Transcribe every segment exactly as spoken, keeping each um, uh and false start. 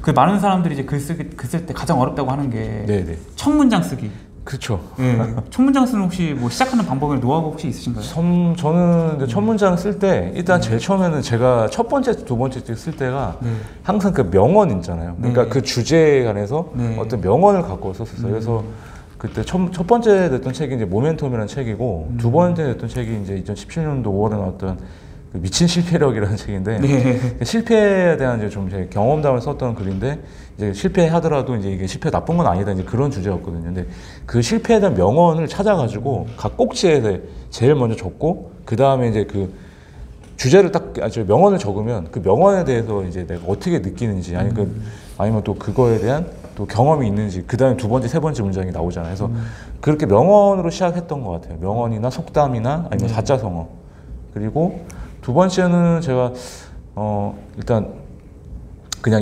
그 많은 사람들이 이제 글 쓰기 글 쓸 때 가장 어렵다고 하는 게 네네. 첫 문장 쓰기. 그렇죠. 예. 첫 문장 쓰는 혹시 뭐 시작하는 방법이나 노하우가 혹시 있으신가요? 선, 저는 이제 첫 문장 쓸 때 일단 제일 처음에는 제가 첫 번째, 두 번째 쓸 때가 네. 항상 그 명언 있잖아요. 그러니까 네. 그 주제에 관해서 네. 어떤 명언을 갖고 썼었어요. 음. 그래서 그때 첫, 첫 번째 냈던 책이 이제 모멘텀이라는 책이고 음. 두 번째 냈던 책이 이제 이천십칠 년도 오월에 나왔던 그 미친 실패력이라는 책인데 네. 실패에 대한 이제 좀 제 경험담을 썼던 글인데 이제 실패하더라도 이제 이게 실패 나쁜 건 아니다 이제 그런 주제였거든요. 근데 그 실패에 대한 명언을 찾아가지고 각 꼭지에 제일 먼저 적고 그 다음에 이제 그 주제를 딱 아주 명언을 적으면 그 명언에 대해서 이제 내가 어떻게 느끼는지 아니 그 아니면 또 그거에 대한 또 경험이 있는지 그 다음에 두 번째 세 번째 문장이 나오잖아요. 그래서 음. 그렇게 명언으로 시작했던 것 같아요. 명언이나 속담이나 아니면 네. 사자성어. 그리고 두 번째는 제가 어 일단 그냥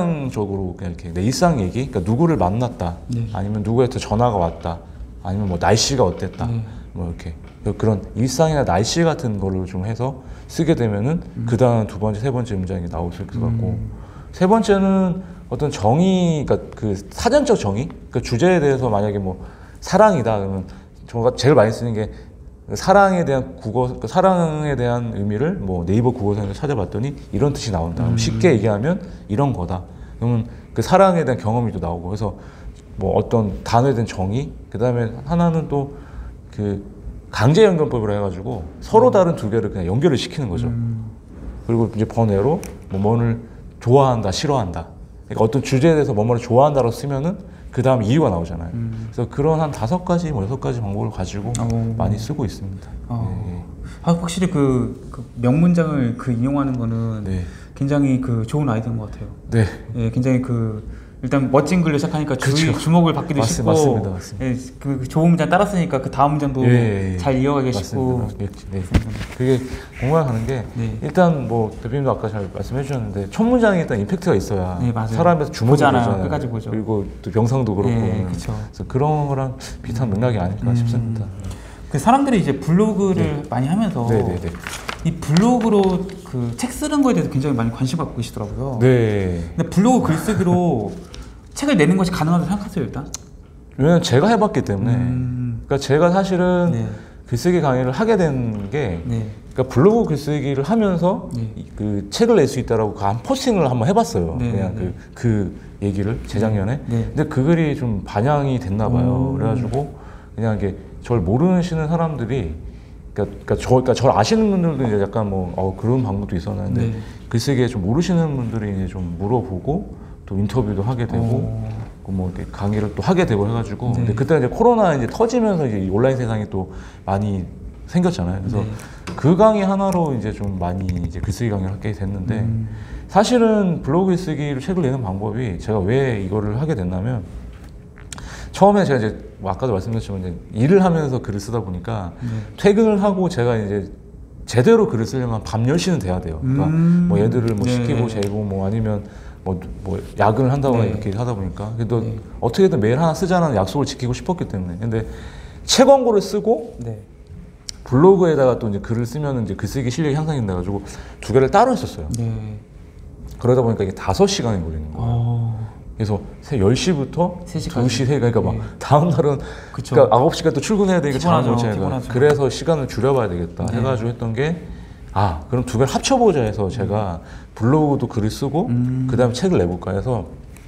일상적으로 그냥 이렇게 내 일상 얘기, 그러니까 누구를 만났다, 네. 아니면 누구한테 전화가 왔다, 아니면 뭐 날씨가 어땠다, 네. 뭐 이렇게 그런 일상이나 날씨 같은 거를 좀 해서 쓰게 되면은 음. 그 다음 두 번째, 세 번째 문장이 나올 수 있을 것 같고 음. 세 번째는 어떤 정의, 그러니까 그 사전적 정의, 그러니까 주제에 대해서 만약에 뭐 사랑이다 그러면 제가 제일 많이 쓰는 게 사랑에 대한 국어, 사랑에 대한 의미를 뭐 네이버 국어사전에서 찾아봤더니 이런 뜻이 나온다. 음. 쉽게 얘기하면 이런 거다. 그러면 그 사랑에 대한 경험이 또 나오고 그래서 뭐 어떤 단어에 대한 정의, 그 다음에 하나는 또 그 강제 연결법으로 해가지고 서로 다른 두 개를 그냥 연결을 시키는 거죠. 음. 그리고 이제 번외로 뭐 뭐를 좋아한다, 싫어한다. 그러니까 어떤 주제에 대해서 뭐뭐를 좋아한다로 쓰면은 그 다음 이유가 나오잖아요. 음. 그래서 그런 한 다섯 가지, 뭐 여섯 가지 방법을 가지고 오. 많이 쓰고 있습니다. 어. 네. 아, 확실히 그, 그 명문장을 그 인용하는 거는 네. 굉장히 그 좋은 아이디어인 것 같아요. 네. 네, 굉장히 그 일단 멋진 글로 시작하니까 주의, 주목을 받기도 맞습, 쉽고, 맞습니다, 맞습니다. 예, 그 좋은 문장 따랐으니까 그 다음 문장도 예, 예, 잘 이어가기 쉽고. 네. 그게 공감하는 게 네. 일단 뭐 대표님도 아까 잘 말씀해 주셨는데 첫 문장에 일단 임팩트가 있어야 네, 사람에서 주목이 되잖아요. 끝까지 보죠. 그리고 또 명상도 그렇고. 네, 그렇죠. 그래서 그런 거랑 비슷한 맥락이 아닐까 음. 싶습니다. 그 사람들이 이제 블로그를 네. 많이 하면서 네, 네, 네. 이 블로그로 그 책 쓰는 거에 대해서 굉장히 많이 관심 갖고 계시더라고요. 네. 근데 블로그 글쓰기로 책을 내는 것이 가능하다고 생각하세요, 일단? 왜냐면 제가 해봤기 때문에. 음... 그러니까 제가 사실은 네. 글쓰기 강의를 하게 된 게, 네. 그러니까 블로그 글쓰기를 하면서 네. 그 책을 낼 수 있다라고 한 포스팅을 한번 해봤어요. 네. 그냥 네. 그, 그 얘기를 재작년에. 네. 근데 그 글이 좀 반향이 됐나 봐요. 음... 그래가지고 그냥 이게 저를 모르시는 사람들이, 그러니까, 그러니까 저, 그러니까 저를 아시는 분들도 이제 약간 뭐 어, 그런 방법도 있었는데 네. 글쓰기에 좀 모르시는 분들이 이제 좀 물어보고. 또 인터뷰도 하게 되고, 뭐 이렇게 강의를 또 하게 되고 해가지고, 네. 근데 그때 이제 코로나 이제 터지면서 이제 온라인 세상이 또 많이 생겼잖아요. 그래서 네. 그 강의 하나로 이제 좀 많이 이제 글쓰기 강의를 하게 됐는데, 음. 사실은 블로그 글쓰기로 책을 내는 방법이 제가 왜 이거를 하게 됐냐면, 처음에 제가 이제 뭐 아까도 말씀드렸지만 이제 일을 하면서 글을 쓰다 보니까 네. 퇴근을 하고 제가 이제 제대로 글을 쓰려면 밤 열 시는 돼야 돼요. 그러니까 음. 뭐 애들을 뭐 네. 시키고 재고 뭐 아니면 뭐, 뭐 야근을 한다거나 네. 이렇게 하다 보니까 그래도 네. 어떻게든 매일 하나 쓰자는 약속을 지키고 싶었기 때문에 근데 책 광고를 쓰고 네. 블로그에다가 또 이제 글을 쓰면 이제 글쓰기 실력이 향상이 돼가지고 두 개를 따로 했었어요. 네. 그러다 보니까 이게 다섯 시간이 걸리는 거예요. 오. 그래서 열 시부터 두 시, 그러니까 막 네. 다음 날은 그쵸. 그러니까 아홉 시까지 또 출근해야 되니까 잠을 못 자니까 그래서 시간을 줄여봐야 되겠다 네. 해가지고 했던 게 아 그럼 두 개를 합쳐보자 해서 제가 블로그도 글을 쓰고 음. 그 다음에 책을 내볼까 해서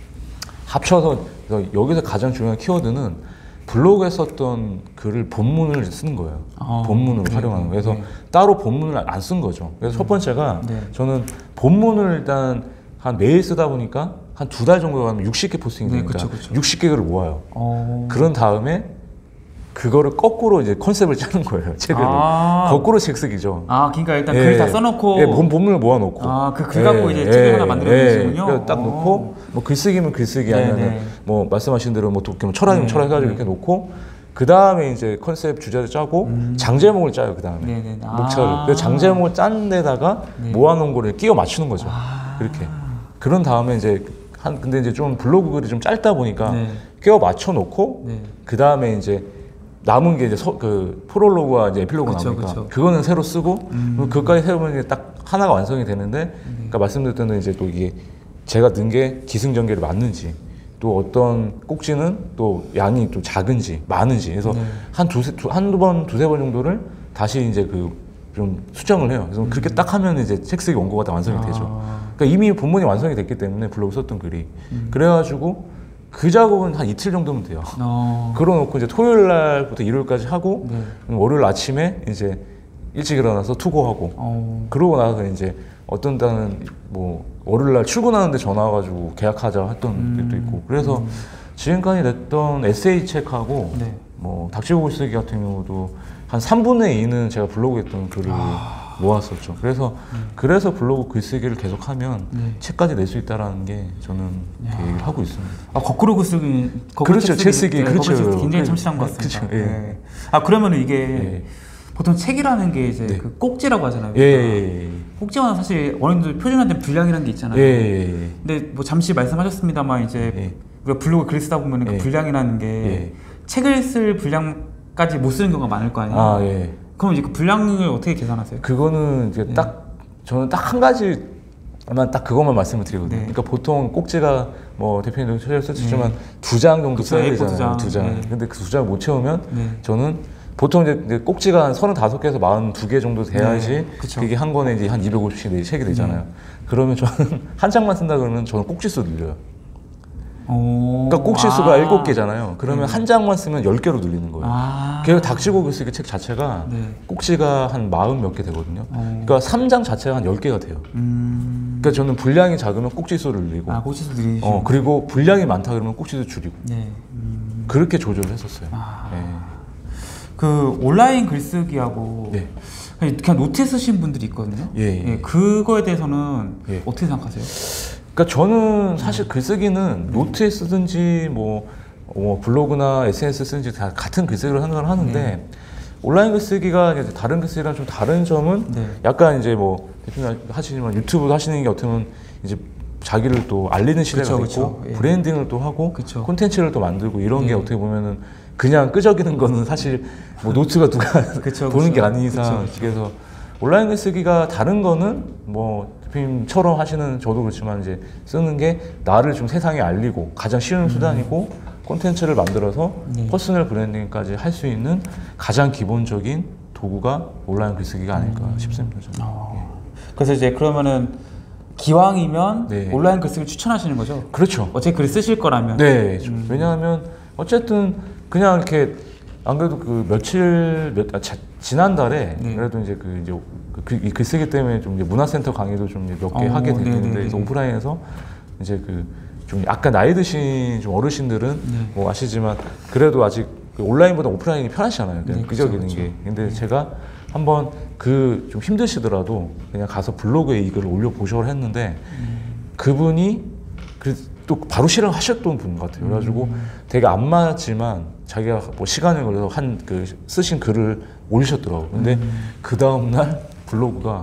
합쳐서 여기서 가장 중요한 키워드는 블로그에 썼던 글을 본문을 쓰는 거예요. 아, 본문으로 네, 활용하는 거예요. 그래서 네. 따로 본문을 안 쓴 거죠. 그래서 음. 첫 번째가 네. 저는 본문을 일단 한 매일 쓰다 보니까 한 두 달 정도 가면 육십 개 포스팅이 되니까 네, 그쵸, 그쵸. 육십 개 글을 모아요. 오. 그런 다음에 그거를 거꾸로 이제 컨셉을 짜는 거예요. 책을 아 거꾸로 책 쓰기죠. 아, 그러니까 일단 예, 글 다 써놓고 예, 본 본문을 모아놓고. 아, 그 글 갖고 예, 이제 책을 예, 하나 만들어내시군요. 예, 딱 놓고 뭐 글쓰기면 글쓰기 아니면 뭐 말씀하신 대로 뭐 도끼면 철학이면 네, 철학 해가지고 네. 이렇게 놓고 그 다음에 이제 컨셉 주제를 짜고 음. 장제목을 짜요. 그 다음에 네, 네. 목차를. 아. 그 장제목을 짠 데다가 네. 모아놓은 거를 끼워 맞추는 거죠. 아. 이렇게. 그런 다음에 이제 한 근데 이제 좀 블로그 글이 좀 짧다 보니까 네. 끼워 맞춰놓고 네. 그 다음에 이제 남은 게 이제 서, 그 프롤로그와 이제 에필로그 그쵸, 나오니까 그쵸. 그거는 새로 쓰고 음. 그것까지 세우면 이제 딱 하나가 완성이 되는데 음. 그러니까 말씀드렸던 이제 또 이게 제가 넣은 게 기승전결이 맞는지, 또 어떤 꼭지는 또 양이 또 작은지 많은지, 그래서 네. 한 두세 두, 한두 번 두세 번 정도를 다시 이제 그 좀 수정을 해요. 그래서 음. 그렇게 딱 하면 이제 책 쓰기 원고가 다 완성이 아. 되죠. 그러니까 이미 본문이 완성이 됐기 때문에 블로그 썼던 글이 음. 그래가지고 그 작업은 한 이틀 정도면 돼요. 어. 그러놓고 이제 토요일 날부터 일요일까지 하고 네. 월요일 아침에 이제 일찍 일어나서 투고하고 어. 그러고 나서 이제 어떤 때는 뭐 월요일 날 출근하는데 전화 와가지고 계약하자 했던 음. 것도 있고 그래서 음. 지금까지 냈던 에세이 책하고 네. 뭐 닥치고 쓰기 같은 경우도 한 삼분의 이는 제가 블로그에 했던 글을 아. 모았었죠. 그래서 음. 그래서 블로그 글쓰기를 계속하면 네. 책까지 낼 수 있다라는 게 저는 계획을 하고 있습니다. 아 거꾸로 글쓰기, 그렇죠. 책 쓰기, 네, 그렇죠. 굉장히 참신한 것 같습니다. 그렇죠. 예. 네. 아 그러면 이게 예. 보통 책이라는 게 이제 네. 그 꼭지라고 하잖아요. 예, 예, 예. 꼭지가 사실 어느 정도 표준화된 분량이라는 게 있잖아요. 예, 예, 예. 근데 뭐 잠시 말씀하셨습니다만 이제 예. 우리가 블로그 글 쓰다 보면 예. 그 분량이라는 게 예. 책을 쓸 분량까지 못 쓰는 경우가 많을 거 아니에요. 아, 예. 그럼 이제 그 분량을 어떻게 계산하세요? 그거는 이제 예. 딱 저는 딱 한 가지 만 딱 그것만 말씀을 드리거든요. 네. 그러니까 보통 꼭지가 뭐 대표님도 책을 쓰시지만 네. 두 장 정도 써야 되잖아요. 두 장. 네. 근데 그 두 장 못 채우면 네. 저는 보통 이제 꼭지가 한 서른다섯 개에서 마흔두 개 정도 돼야지 네, 그게 한 권에 이제 한 이백오십 씩 책이 되잖아요. 네. 그러면 저는 한 장만 쓴다 그러면 저는 꼭지 수 늘려요. 그러니까 꼭지 수가 일곱 개잖아요. 그러면 네. 한 장만 쓰면 열 개로 늘리는 거예요. 아 그래서 닥치고 글쓰기 책 자체가 네. 꼭지가 한 마흔 몇 개 되거든요. 오. 그러니까 삼 장 자체가 한 열 개가 돼요. 음. 그러니까 저는 분량이 작으면 꼭지 수를 늘리고 아, 꼭지 수 늘리시죠. 어, 그리고 분량이 많다 그러면 꼭지 수 줄이고 네. 음. 그렇게 조절을 했었어요. 아. 네. 그 온라인 글쓰기하고 네. 그냥 노트 쓰신 분들이 있거든요. 예, 예. 예, 그거에 대해서는 예. 어떻게 생각하세요? 그러니까 저는 사실 글쓰기는 노트에 쓰든지 뭐, 뭐 블로그나 에스엔에스 쓰든지 다 같은 글쓰기를 하는 걸 하는데 네. 온라인 글쓰기가 이제 다른 글쓰기랑 좀 다른 점은 네. 약간 이제 뭐 대표님 하시지만 유튜브도 하시는 게 어떻게 보면 이제 자기를 또 알리는 시대가 그쵸, 됐고 그쵸. 예. 브랜딩을 또 하고 그쵸. 콘텐츠를 또 만들고 이런 예. 게 어떻게 보면은 그냥 끄적이는 거는 사실 뭐 노트가 누가 그쵸, 보는 그쵸. 게 아닌 이상 그쵸, 그쵸. 그래서 온라인 글쓰기가 다른 거는 뭐 대표님처럼 하시는 저도 그렇지만 이제 쓰는 게 나를 좀 세상에 알리고 가장 쉬운 음. 수단이고 콘텐츠를 만들어서 네. 퍼스널 브랜딩까지 할 수 있는 가장 기본적인 도구가 온라인 글쓰기가 아닐까 음. 싶습니다. 저는. 아. 예. 그래서 이제 그러면은 기왕이면 네. 온라인 글쓰기를 추천하시는 거죠? 그렇죠. 어차피 글 쓰실 거라면. 네. 음. 왜냐하면 어쨌든 그냥 이렇게 안 그래도 그 며칠 몇 아, 자, 지난달에 네. 그래도 이제 그 이제 그, 이 글쓰기 때문에 좀 이제 문화센터 강의도 좀 몇 개 어, 하게 됐는데 그래서 오프라인에서 이제 그 좀 약간 나이 드신 좀 어르신들은 네. 뭐 아시지만 그래도 아직 그 온라인보다 오프라인이 편하시잖아요. 그냥 네, 끄적이는 그쵸, 게. 근데 네. 제가 한번 그 좀 힘드시더라도 그냥 가서 블로그에 이 글을 올려 보셔를 했는데 음. 그분이 그 또 바로 실행하셨던 분 같아요. 그래가지고 음. 되게 안 맞지만 자기가 뭐 시간을 걸려서 한 그 쓰신 글을 올리셨더라고요. 근데 음. 그 다음날 블로그가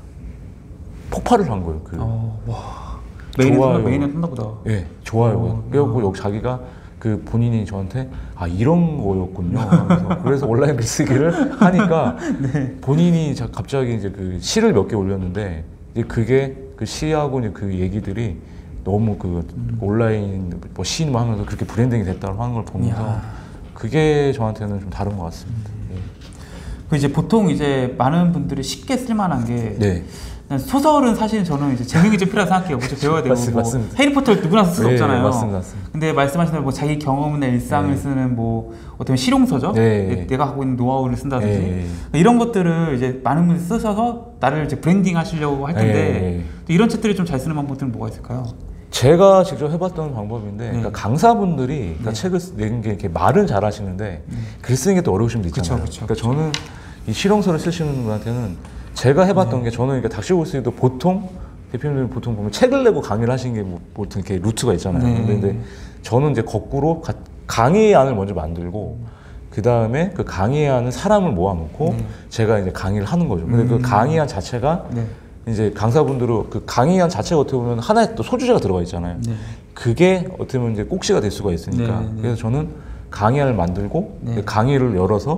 폭발을 한 거예요. 그 어, 와. 메인에 메인에 떴나 보다. 예, 네, 좋아요. 어, 그래갖고 여기 자기가 그 본인이 저한테 아 이런 거였군요. 그래서, 그래서 온라인 글쓰기를 하니까 네. 본인이 갑자기 이제 그 시를 몇 개 올렸는데 이제 그게 그 시하고 이제 그 얘기들이 너무 그 음. 온라인 뭐 시인 뭐 하면서 그렇게 브랜딩이 됐다고 하는 걸 보면서 야. 그게 저한테는 좀 다른 것 같습니다. 음. 예. 그 이제 보통 이제 많은 분들이 쉽게 쓸만한 게 네. 소설은 사실 저는 이제 재능이 좀 필요하다고 생각해요. 먼저 배워야 되고 맞습니다, 뭐 맞습니다. 해리포터를 누구나 쓸 수 네, 없잖아요. 맞습니다, 맞습니다. 근데 말씀하신 대로 뭐 자기 경험이나 일상을 네. 쓰는 뭐 어떤 실용서죠. 네. 내가 갖고 있는 노하우를 쓴다든지 네. 이런 것들을 이제 많은 분들이 쓰셔서 나를 이제 브랜딩 하시려고 할 텐데 네. 이런 책들을 좀 잘 쓰는 방법들은 뭐가 있을까요? 제가 직접 해봤던 방법인데 네. 그러니까 강사분들이 그러니까 네. 책을 내는 게 이렇게 말은 잘하시는데 네. 글 쓰는 게 또 어려우신 분들 있잖아요. 그쵸, 그쵸, 그러니까 저는 이 실용서를 쓰시는 분한테는 제가 해봤던 네. 게 저는 그러니까 닥치고스도 보통 대표님들 보통 보면 책을 내고 강의를 하신 게 뭐 보통 이렇게 루트가 있잖아요. 네. 근데, 근데 저는 이제 거꾸로 가, 강의안을 먼저 만들고 그 다음에 그 강의안은 사람을 모아놓고 네. 제가 이제 강의를 하는 거죠. 근데 음. 그 강의안 자체가 네. 이제 강사분들은 그 강의안 자체가 어떻게 보면 하나의 또 소주제가 들어가 있잖아요. 네. 그게 어떻게 보면 이제 꼭지가 될 수가 있으니까. 네. 네. 그래서 저는 강의안을 만들고 네. 강의를 열어서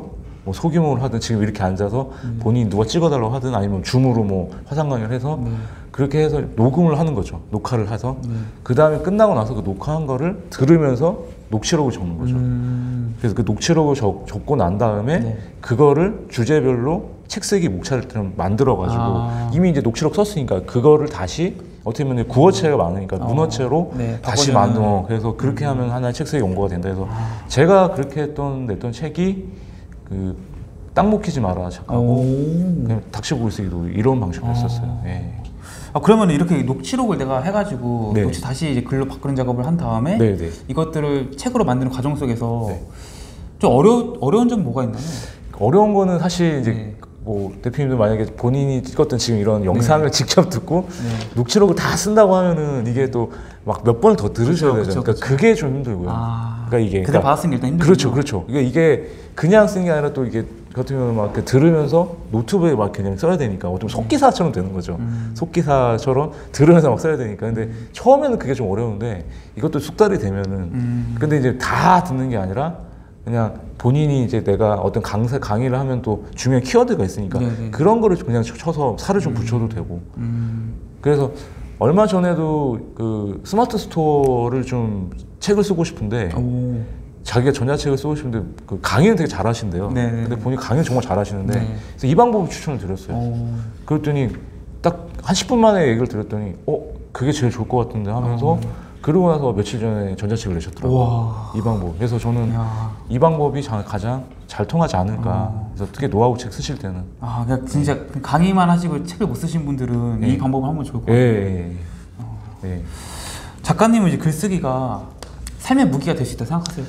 뭐 소규모로 하든 지금 이렇게 앉아서 음. 본인이 누가 찍어달라고 하든 아니면 줌으로 뭐 화상 강의를 해서 네. 그렇게 해서 녹음을 하는 거죠. 녹화를 해서 네. 그 다음에 끝나고 나서 그 녹화한 거를 들으면서 녹취록을 적는 거죠. 음. 그래서 그 녹취록을 적, 적고 난 다음에 네. 그거를 주제별로 책쓰기 목차를 만들어가지고 아. 이미 이제 녹취록 썼으니까 그거를 다시 어떻게 보면 구어체가 많으니까 어. 문어체로 네, 다시 만들어. 그래서 그렇게 음. 하면 하나의 책쓰기 연구가 된다 해서 아. 제가 그렇게 했던 냈던 책이 그 땅 먹히지 마라 작가고 그냥 닥치고 쓰기도 이런 방식으로 했었어요. 네. 아 그러면 이렇게 녹취록을 내가 해가지고 네. 녹취 다시 이제 글로 바꾸는 작업을 한 다음에 네, 네. 이것들을 책으로 만드는 과정 속에서 네. 좀 어려 어려운 점 뭐가 있나요? 어려운 거는 사실 이제 네. 뭐 대표님도 만약에 본인이 찍었던 지금 이런 영상을 네. 직접 듣고 네. 녹취록을 다 쓴다고 하면은 이게 또 막 몇 번을 더 들으셔야 되죠. 그쵸, 그러니까 그쵸. 그게 좀 힘들고요. 아, 그러니까 이게 그때 받았으니까 일단 힘들죠. 그렇죠, 그렇죠. 이게 이게 그냥 쓴 게 아니라 또 이게 같은 경우는 막 들으면서 노트북에 막 그냥 써야 되니까 좀 속기사처럼 되는 거죠. 음. 속기사처럼 들으면서 막 써야 되니까. 근데 음. 처음에는 그게 좀 어려운데 이것도 숙달이 되면은 음. 근데 이제 다 듣는 게 아니라 그냥 본인이 이제 내가 어떤 강사, 강의를 하면 또 중요한 키워드가 있으니까 네네. 그런 거를 그냥 쳐서 살을 좀 음. 붙여도 되고 음. 그래서 얼마 전에도 그 스마트 스토어를 좀 책을 쓰고 싶은데 오. 자기가 전자책을 쓰고 싶은데 그 강의는 되게 잘하신대요. 네네. 근데 본인 강의는 정말 잘하시는데 네. 그래서 이 방법을 추천을 드렸어요. 오. 그랬더니 딱 한 십 분 만에 얘기를 드렸더니 어? 그게 제일 좋을 것 같은데 하면서 오. 그러고 나서 며칠 전에 전자책을 내셨더라고요. 우와. 이 방법. 그래서 저는 야. 이 방법이 가장 잘 통하지 않을까. 어. 그래서 특히 노하우 책 쓰실 때는. 아, 그냥 진짜 네. 강의만 하시고 책을 못 쓰신 분들은 네. 이 방법을 하면 좋을 것 같아요. 네. 어. 네. 작가님은 이제 글쓰기가 삶의 무기가 될 수 있다고 생각하세요?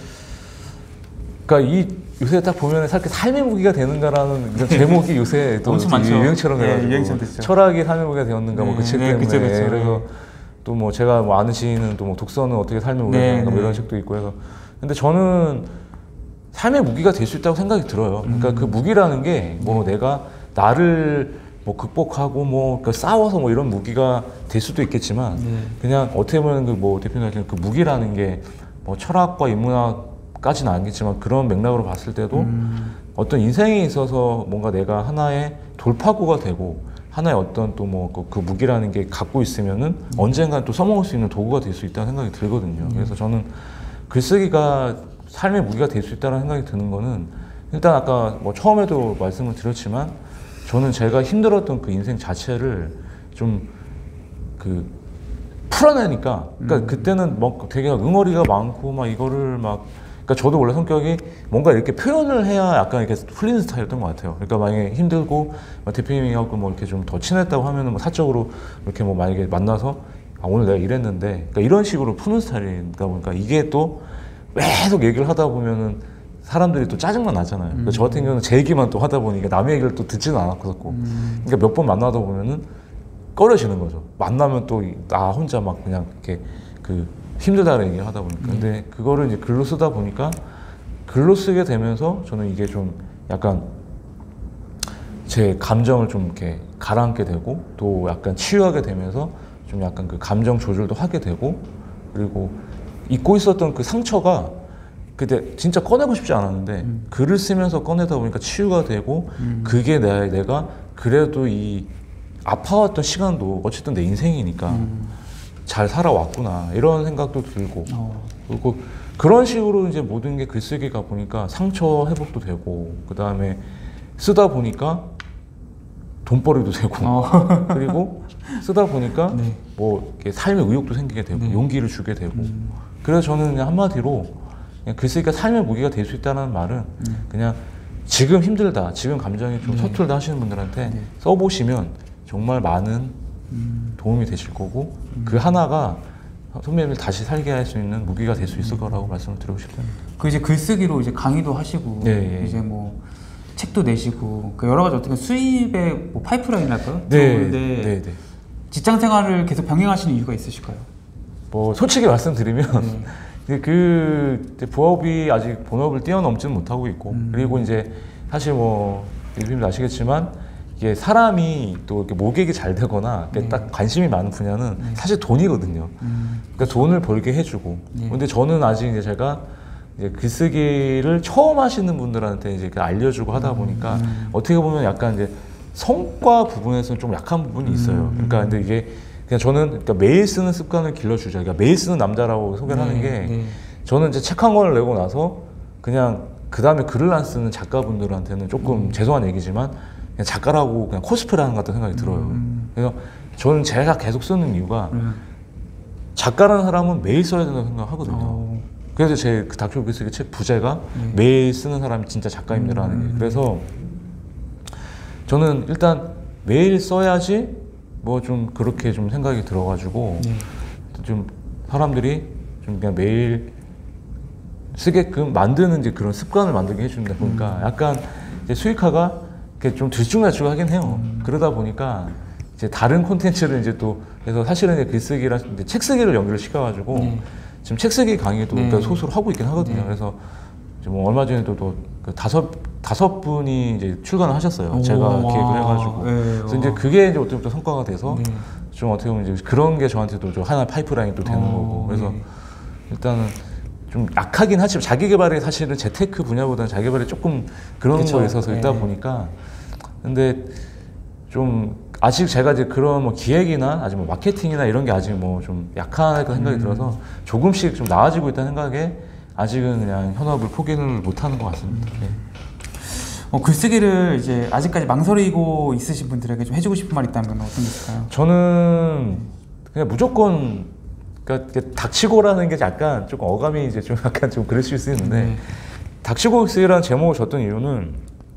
그러니까 이 요새 딱 보면 삶의 무기가 되는가라는 이런 제목이 요새 또 유행처럼 해가지고 네, 철학이 삶의 무기가 되었는가 네. 뭐 그 책 때문에. 네, 그쵸, 그쵸. 그래서 또 뭐 제가 뭐 아는 시인은 또 뭐 독서는 어떻게 삶의 무기가 네, 되는가 뭐 이런 책도 있고 해서 근데 저는 삶의 무기가 될 수 있다고 생각이 들어요. 그러니까 음. 그 무기라는 게 뭐 네. 내가 나를 뭐 극복하고 뭐 그러니까 싸워서 뭐 이런 무기가 될 수도 있겠지만 네. 그냥 어떻게 보면 그 뭐 대표님 하시는 그 무기라는 게 뭐 철학과 인문학까지는 아니겠지만 그런 맥락으로 봤을 때도 음. 어떤 인생에 있어서 뭔가 내가 하나의 돌파구가 되고 하나의 어떤 또 뭐 그 무기라는 게 갖고 있으면은 음. 언젠간 또 써먹을 수 있는 도구가 될 수 있다는 생각이 들거든요. 음. 그래서 저는 글쓰기가 삶의 무기가 될 수 있다는 생각이 드는 거는 일단 아까 뭐 처음에도 말씀을 드렸지만 저는 제가 힘들었던 그 인생 자체를 좀 그 풀어내니까 그러니까 음. 그때는 뭐 되게 응어리가 많고 막 이거를 막 그러니까 저도 원래 성격이 뭔가 이렇게 표현을 해야 약간 이렇게 풀리는 스타일이었던 것 같아요. 그러니까 만약에 힘들고 대표님하고 뭐 이렇게 좀 더 친했다고 하면은 뭐 사적으로 이렇게 뭐 만약에 만나서 아 오늘 내가 이랬는데 그러니까 이런 식으로 푸는 스타일이다 보니까 이게 또 계속 얘기를 하다 보면은 사람들이 또 짜증만 나잖아요. 그러니까 음. 저 같은 경우는 제 얘기만 또 하다 보니까 남의 얘기를 또 듣지는 않았었고 음. 그러니까 몇 번 만나다 보면은 꺼려지는 거죠. 만나면 또 나 혼자 막 그냥 이렇게 그 힘들다는 얘기를 하다 보니까. 음. 근데 그거를 이제 글로 쓰다 보니까 글로 쓰게 되면서 저는 이게 좀 약간 제 감정을 좀 이렇게 가라앉게 되고 또 약간 치유하게 되면서 좀 약간 그 감정 조절도 하게 되고 그리고 잊고 있었던 그 상처가 그때 진짜 꺼내고 싶지 않았는데 음. 글을 쓰면서 꺼내다 보니까 치유가 되고 음. 그게 내, 내가 그래도 이 아파왔던 시간도 어쨌든 내 인생이니까 음. 잘 살아왔구나 이런 생각도 들고 어. 그리고 그런 식으로 이제 모든 게 글쓰기가 보니까 상처 회복도 되고 그 다음에 쓰다 보니까 돈벌이도 되고 어. 그리고 쓰다 보니까 네. 뭐 이렇게 삶의 의욕도 생기게 되고 네. 용기를 주게 되고 음. 그래서 저는 그냥 한마디로 그냥 글쓰기가 삶의 무기가 될 수 있다는 말은 음. 그냥 지금 힘들다 지금 감정이 좀 네. 서툴다 하시는 분들한테 네. 써보시면 정말 많은 음. 도움이 되실 거고 음. 그 하나가 선배님을 다시 살게 할 수 있는 무기가 될 수 있을 음. 거라고 말씀을 드리고 싶습니다. 그 이제 글쓰기로 이제 강의도 하시고 네, 이제 뭐 책도 내시고 그 여러 가지 어떻게 수입의 뭐 파이프라인할까요? 네, 네, 네. 직장 생활을 계속 병행하시는 이유가 있으실까요? 뭐 솔직히 말씀드리면 네. 그 부업이 아직 본업을 뛰어넘지는 못하고 있고 음. 그리고 이제 사실 뭐 대표님도 아시겠지만 이게 사람이 또 이렇게 모객이 잘 되거나 네. 딱 관심이 많은 분야는 네. 사실 돈이거든요. 음. 그러니까 돈을 벌게 해주고. 네. 근데 저는 아직 이제 제가 이제 글쓰기를 처음 하시는 분들한테 이제 알려주고 하다 보니까 음. 어떻게 보면 약간 이제 성과 부분에서는 좀 약한 부분이 있어요. 음. 그러니까 근데 이게 그냥 저는 그러니까 매일 쓰는 습관을 길러주자. 그러니까 매일 쓰는 남자라고 소개를 네, 하는 게 네. 저는 이제 책 한 권을 내고 나서 그냥 그 다음에 글을 안 쓰는 작가분들한테는 조금 음. 죄송한 얘기지만 그냥 작가라고 그냥 코스프레 하는 것 같다는 생각이 들어요. 음. 그래서 저는 제가 계속 쓰는 이유가 음. 작가라는 사람은 매일 써야 된다고 생각하거든요. 어. 그래서 제 그 닥쳐 글쓰기 책 부제가 네. 매일 쓰는 사람이 진짜 작가입니다라는 음. 게. 그래서 저는 일단 매일 써야지 뭐 좀 그렇게 좀 생각이 들어가지고 네. 좀 사람들이 좀 그냥 매일 쓰게끔 만드는 이제 그런 습관을 만들게 해준다 보니까 음. 약간 이제 수익화가 좀 들쭉날쭉 하긴 해요. 음. 그러다 보니까 이제 다른 콘텐츠를 이제 또 그래서 사실은 이제 글쓰기랑 이제 책 쓰기를 연결을 시켜가지고 네. 지금 책 쓰기 강의도 네. 그러니까 소수로 하고 있긴 하거든요. 네. 그래서 뭐 얼마 전에도 또 그 다섯 다섯 분이 이제 출간을 하셨어요. 오, 제가 기획을 해가지고. 네, 그래서 이제 그게 이제 어떻게 보면 성과가 돼서 네. 좀 어떻게 보면 이제 그런 게 저한테도 좀 하나의 파이프라인이 또 되는 오, 거고. 그래서 네. 일단은 좀 약하긴 하지만 자기 개발이 사실은 재테크 분야보다는 자기 개발이 조금 그런 거에 있어서 네. 있다 보니까. 근데 좀 아직 제가 이제 그런 뭐 기획이나 아직 뭐 마케팅이나 이런 게 아직 뭐 좀 약하다 생각이 음. 들어서 조금씩 좀 나아지고 있다는 생각에 아직은 그냥 현업을 포기를 못 하는 것 같습니다. 음. 네. 어, 글쓰기를 이제 아직까지 망설이고 있으신 분들에게 좀 해주고 싶은 말 있다면 어떤 게 있을까요? 저는 그냥 무조건 그러니까 닥치고라는 게 약간 조금 어감이 이제 좀 약간 좀 그랬을 수 있는데 음. 닥치고 글쓰기라는 제목을 줬던 이유는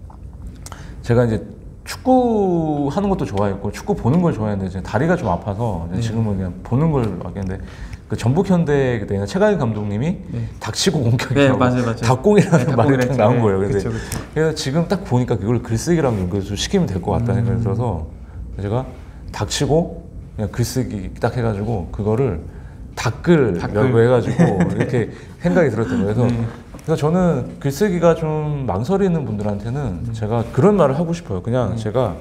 제가 이제 축구 하는 것도 좋아했고 축구 보는 걸 좋아했는데 다리가 좀 아파서 네. 지금은 그냥 보는 걸 하겠는데 그 전북현대 그때 최강희 감독님이 네. 닥치고 공격이라고 네, 닥공이라는 네, 말이 딱 나온 거예요. 그쵸, 그쵸. 그래서 지금 딱 보니까 그걸 글쓰기랑 연결해서 시키면 될 것 같다는 음. 생각이 들어서 제가 닥치고 그냥 글쓰기 딱 해가지고 그거를 닥글이라고 해가지고 이렇게 생각이 들었던 거예요. 그래서 네. 그래서 저는 글쓰기가 좀 망설이는 분들한테는 음. 제가 그런 말을 하고 싶어요. 그냥 네. 제가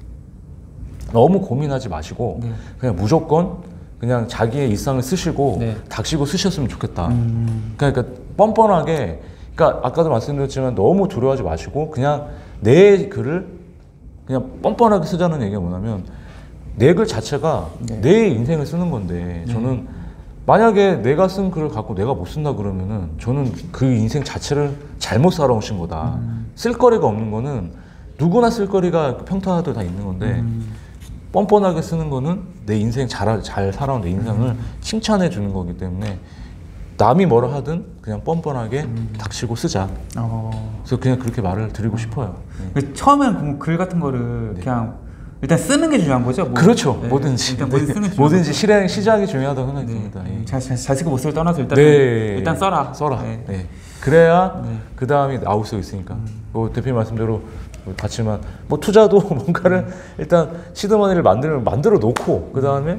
너무 고민하지 마시고 네. 그냥 무조건 그냥 자기의 일상을 쓰시고 네. 닥치고 쓰셨으면 좋겠다. 음. 그러니까 뻔뻔하게 그러니까 아까도 말씀드렸지만 너무 두려워하지 마시고 그냥 내 글을 그냥 뻔뻔하게 쓰자는 얘기가 뭐냐면 내 글 자체가 네. 내 인생을 쓰는 건데 네. 저는 만약에 내가 쓴 글을 갖고 내가 못 쓴다 그러면은 저는 그 인생 자체를 잘못 살아오신 거다. 음. 쓸거리가 없는 거는 누구나 쓸거리가 평탄하도 다 있는 건데 음. 뻔뻔하게 쓰는 거는 내 인생 잘, 잘 살아온 내 인생을 음. 칭찬해 주는 거기 때문에 남이 뭐라 하든 그냥 뻔뻔하게 음. 닥치고 쓰자. 어. 그래서 그냥 그렇게 말을 드리고 어. 싶어요. 네. 처음에는 글 같은 거를 네. 그냥 일단 쓰는 게 중요한 거죠? 뭐. 그렇죠. 네. 뭐든지. 일단 뭐든 쓰는 게 뭐든지 실행, 시작이 중요하다고 생각이 듭니다. 네. 예. 잘, 잘, 잘 쓰고 못 쓰고 떠나서 일단, 네. 일단 써라. 써라. 네. 네. 그래야 네. 그 다음이 나올 수 있으니까. 음. 뭐 대표님 말씀대로 같지만 뭐 투자도 뭔가를 음. 일단 시드머니를 만들면 만들어 놓고 그 다음에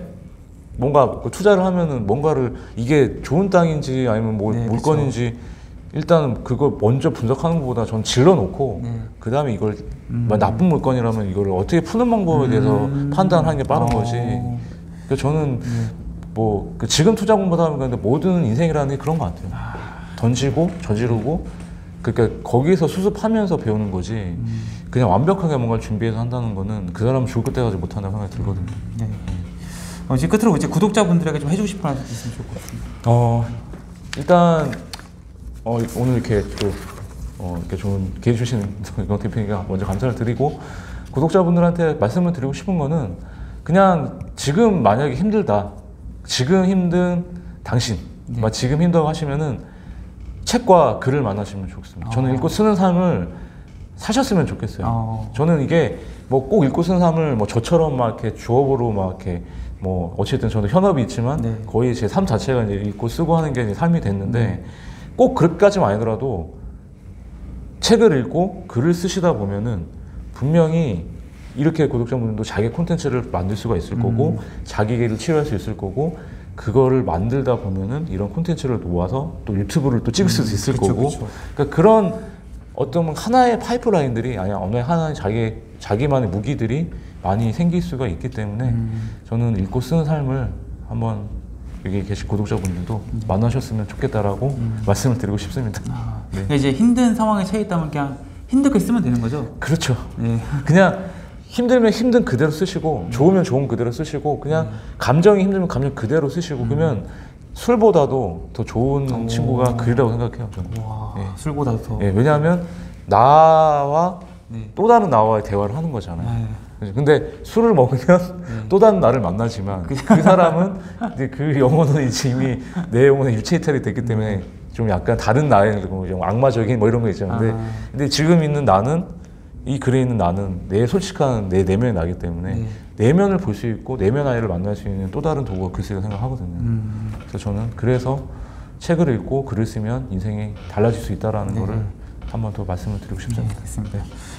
뭔가 투자를 하면은 뭔가를 이게 좋은 땅인지 아니면 뭐 네, 물건인지 그쵸. 일단 그걸 먼저 분석하는 것보다 전 질러 놓고 네. 그 다음에 이걸 음. 나쁜 물건이라면 이걸 어떻게 푸는 방법에 대해서 음. 판단하는 게 빠른 어. 거지. 그러니까 저는 음. 뭐 그 지금 투자 공부하다 보니까 모든 인생이라는 게 그런 것 같아요. 아. 던지고 저지르고 그러니까 거기서 수습하면서 배우는 거지. 음. 그냥 완벽하게 뭔가를 준비해서 한다는 거는 그 사람은 죽을 때까지 못한다고 생각이 들거든요. 네. 어, 이제 끝으로 이제 구독자분들에게 좀 해주고 싶은 말씀 있으면 좋을 것 같습니다. 어, 일단 어, 오늘 이렇게 또 어, 이렇게 좋은 기회 주신 이광 대표님께 먼저 감사를 드리고 구독자분들한테 말씀을 드리고 싶은 거는 그냥 지금 만약에 힘들다, 지금 힘든 당신, 네. 지금 힘들다고 하시면은 책과 글을 만나시면 좋겠습니다. 어. 저는 읽고 쓰는 삶을 사셨으면 좋겠어요. 어. 저는 이게 뭐 꼭 읽고 쓰는 삶을 뭐 저처럼 막 이렇게 주업으로 막 이렇게 뭐 어쨌든 저도 현업이 있지만 네. 거의 제 삶 자체가 이제 읽고 쓰고 하는 게 이제 삶이 됐는데 네. 꼭 그렇게까지는 아니더라도 책을 읽고 글을 쓰시다 보면은 분명히 이렇게 구독자분들도 자기 콘텐츠를 만들 수가 있을 음. 거고 자기를 치유할 수 있을 거고 그거를 만들다 보면은 이런 콘텐츠를 모아서 또 유튜브를 또 찍을 음, 수도 있을 그쵸, 거고 그쵸. 그러니까 그런 어떤 하나의 파이프라인들이 아니야 어느 하나의 자기 자기만의 무기들이 많이 생길 수가 있기 때문에 음. 저는 읽고 쓰는 삶을 한번 여기 계신 구독자분들도 음. 만나셨으면 좋겠다라고 음. 말씀을 드리고 싶습니다. 아, 네. 이제 힘든 상황에 처해 있다면 그냥 힘들게 쓰면 되는 거죠? 그렇죠. 네. 그냥 힘들면 힘든 그대로 쓰시고 음. 좋으면 좋은 그대로 쓰시고 그냥 음. 감정이 힘들면 감정 그대로 쓰시고 음. 그러면 술보다도 더 좋은 오. 친구가 글이라고 생각해요. 저는. 와, 네. 술보다도 더. 네, 왜냐하면 나와 네. 또 다른 나와의 대화를 하는 거잖아요. 네. 근데 술을 먹으면 네. 또 다른 나를 만나지만 그 사람은 이제 그 영혼은 이미 내 영혼은 일체 이탈이 됐기 때문에 좀 약간 다른 나의 좀 악마적인 뭐 이런 거 있잖아요. 근데, 아. 근데 지금 있는 나는 이 글에 있는 나는 내 솔직한 내 내면이 나기 때문에 네. 내면을 볼 수 있고 내면 아이를 만날 수 있는 또 다른 도구가 글쓰기라고 생각하거든요. 음. 그래서 저는 그래서 책을 읽고 글을 쓰면 인생이 달라질 수 있다라는 네. 거를 한 번 더 말씀을 드리고 싶습니다. 네, 알겠습니다.